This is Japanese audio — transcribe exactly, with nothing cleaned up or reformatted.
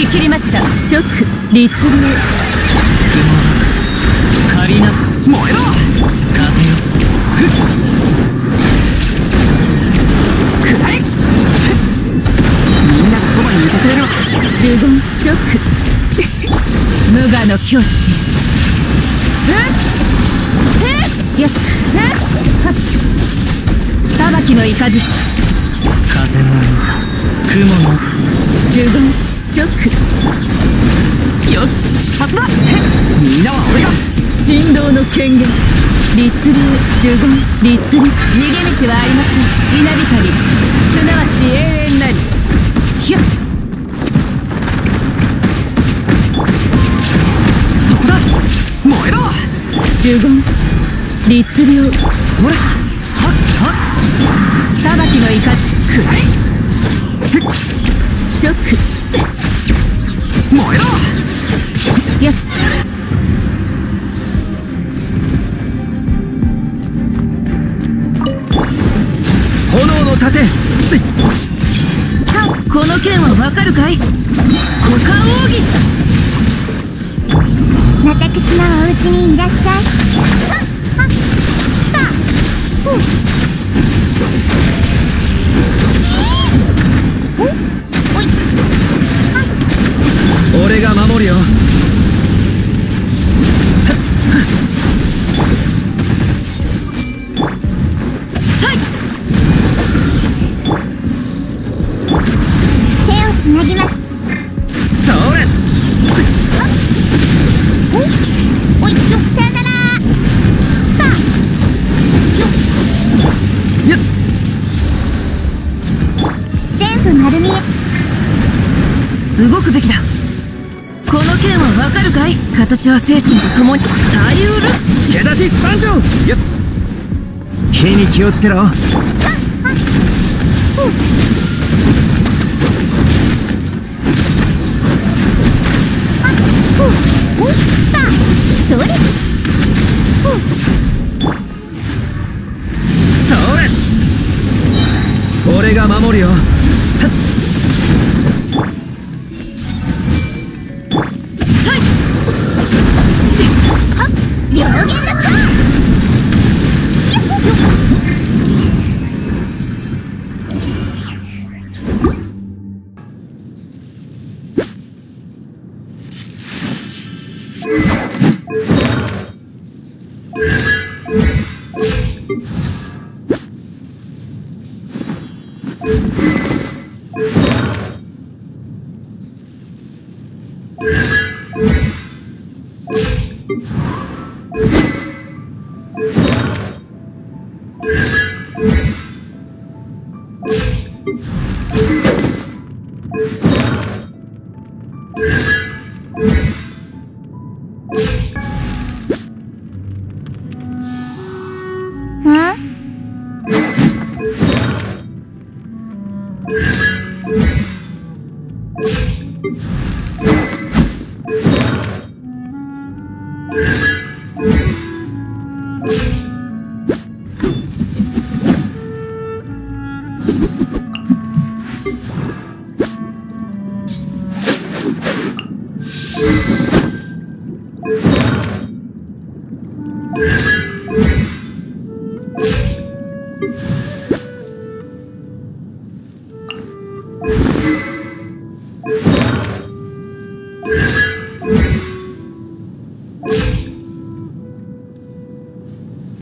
切りました。直律流。 借りな燃えろ風よくらえみんながそばにいてくれるわ。 呪言直無我の境地。よっ裁きの雷。 風の雲の呪言直。 よし出発だ。みんなは俺が神道の権限。律流呪言律流。逃げ道はありません。稲光すなわち永遠なり。ひゃっそこだ燃えろ。 呪言律流。 ほらはっはっ裁きの雷。 くらえ直燃えろ。 よっ炎の盾すい。 この剣はわかるかい。股間奥義。 私のお家にいらっしゃい。 俺が守るよ。 手をつなぎます。 それすい。 おおいよさよなら。 よっ全部丸見え。 動くべきだ。この剣はわかるかい。形は精神と共に。サイウル助立ち三条。よっ火に気をつけろ。 それそれ俺が守るよ。 両弦の蝶。 うん。